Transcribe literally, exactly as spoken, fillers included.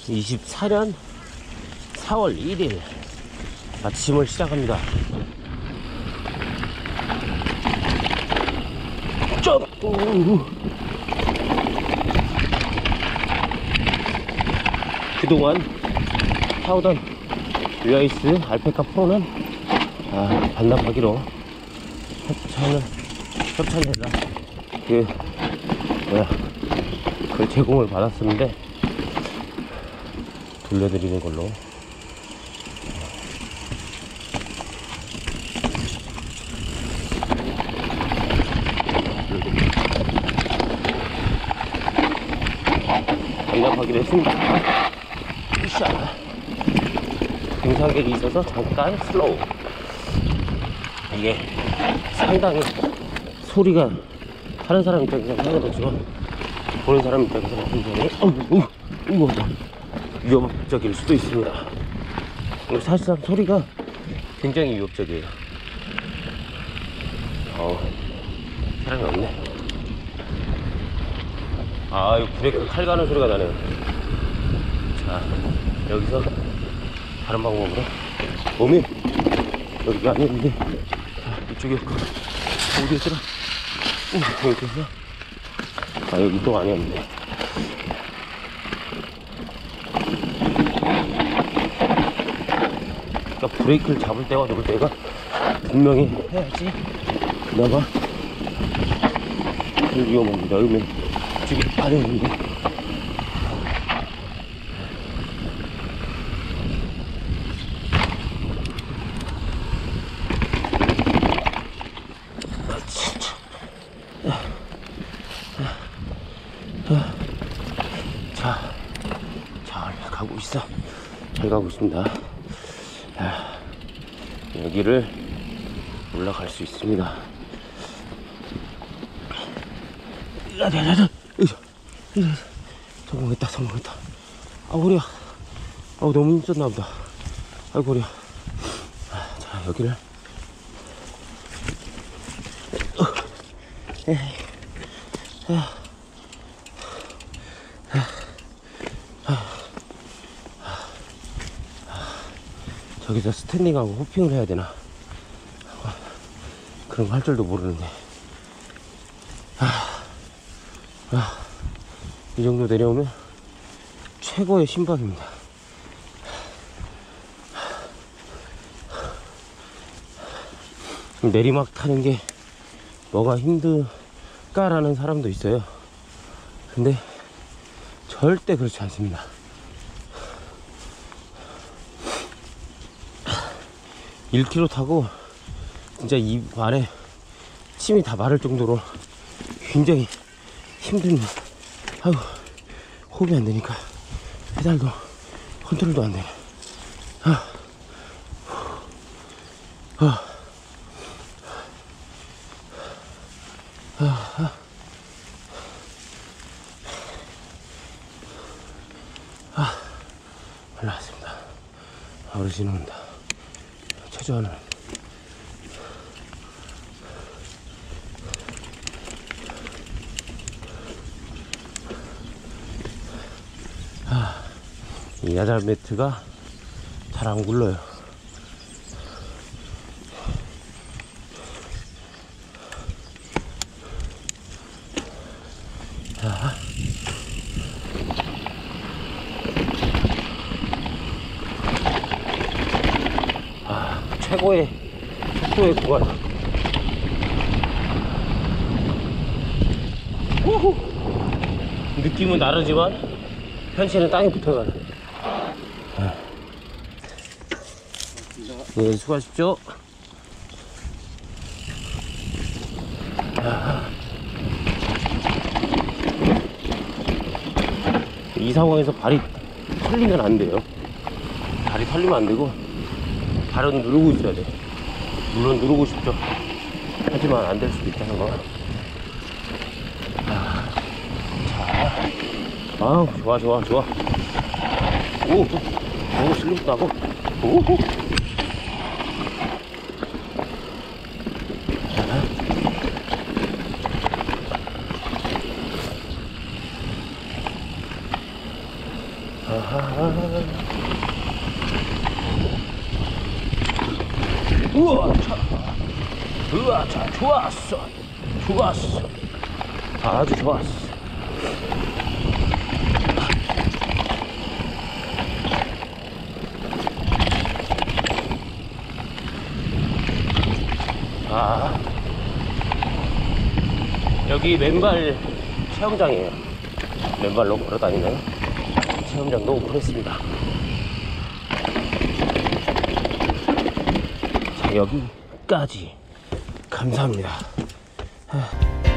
이십사 년 사월 일일 아침을 시작합니다. 점! 그동안 타오던 류아이스 알페카 프로는 아, 반납하기로 협찬을 협찬해라 그 뭐야 그 제공을 받았었는데 돌려드리는 걸로. 반납하기로 했습니다. 으쌰. 등산객이 있어서 잠깐 슬로우. 이게 상당히 소리가 다른 사람 입장에서 상관없지만 보는 사람 입장에서는 굉장히 어우, 어우, 위협적일 수도 있습니다. 사실상 소리가 굉장히 위협적이에요. 어, 사람이 없네. 아, 이 브레이크 칼 가는 소리가 나네요. 자, 여기서 다른 방법으로 몸이 여기가 아니었는데, 자, 이쪽이었고 어디였더라? 이렇게 해서 아, 여기 또 아니었는데. 그러니까 브레이크를 잡을 때와 놓을 때가 분명히 해야지 그나마 덜 위험합니다. 여기 이쪽이 아니었는데. 자, 잘 가고 있어. 잘 가고 있습니다. 자, 여기를 올라갈 수 있습니다. 성공했다, 성공했다. 아, 허리야. 아, 너무 힘썼나 보다. 아이고, 허리야. 자, 여기를. 어. 에이. 아. 저기서 스탠딩하고 호핑을 해야 되나? 그런 거 할 줄도 모르는데. 아, 아, 이 정도 내려오면 최고의 심박입니다. 내리막 타는 게 뭐가 힘들까라는 사람도 있어요. 근데 절대 그렇지 않습니다. 일 킬로미터 타고 진짜 입 안에 침이 다 마를 정도로 굉장히 힘듭니다. 아유, 호흡이 안 되니까 페달도 컨트롤도 안 되네. 아, 아, 아, 아. 아, 올라왔습니다. 어르신 온다. 최저하는. 아, 이 야잘 매트가 잘 안 굴러요. 자, 아, 최고의 속도의 구간. 우후. 느낌은 다르지만 현실은 땅에 붙어가는. 네, 수고하십시오. 아, 이 상황에서 발이 털리면 안 돼요. 발이 털리면 안 되고 발은 누르고 있어야 돼. 물론 누르고 싶죠. 하지만 안 될 수도 있다는 거. 아, 자, 아, 좋아, 좋아, 좋아. 오, 오, 슬립도 하고. 오, 오. 아, 우와, 차. 우와, 차. 좋았어. 좋았어. 아주 좋았어. 아, 여기 맨발 체험장이에요. 맨발로 걸어 다니는 체험장도 오픈했습니다. 자, 여기까지. 감사합니다.